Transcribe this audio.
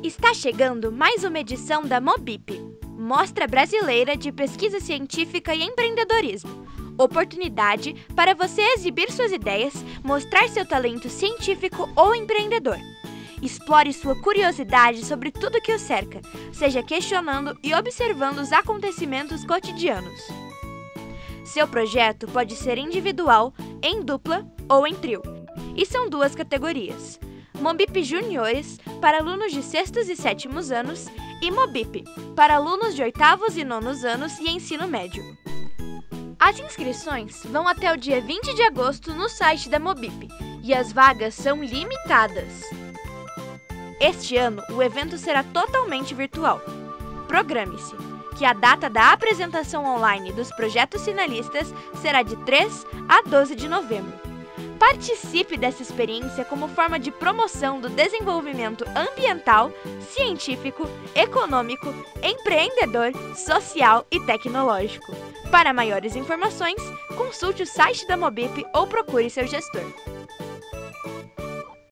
Está chegando mais uma edição da Mobip, Mostra Brasileira de Pesquisa Científica e Empreendedorismo. Oportunidade para você exibir suas ideias, mostrar seu talento científico ou empreendedor. Explore sua curiosidade sobre tudo que o cerca, seja questionando e observando os acontecimentos cotidianos. Seu projeto pode ser individual, em dupla ou em trio. E são duas categorias: Mobip Juniores, para alunos de 6º e 7º anos, e Mobip, para alunos de 8º e 9º anos e ensino médio. As inscrições vão até o dia 20 de agosto no site da Mobip, e as vagas são limitadas. Este ano, o evento será totalmente virtual. Programe-se, que a data da apresentação online dos projetos finalistas será de 3 a 12 de novembro. Participe dessa experiência como forma de promoção do desenvolvimento ambiental, científico, econômico, empreendedor, social e tecnológico. Para maiores informações, consulte o site da Mobip ou procure seu gestor.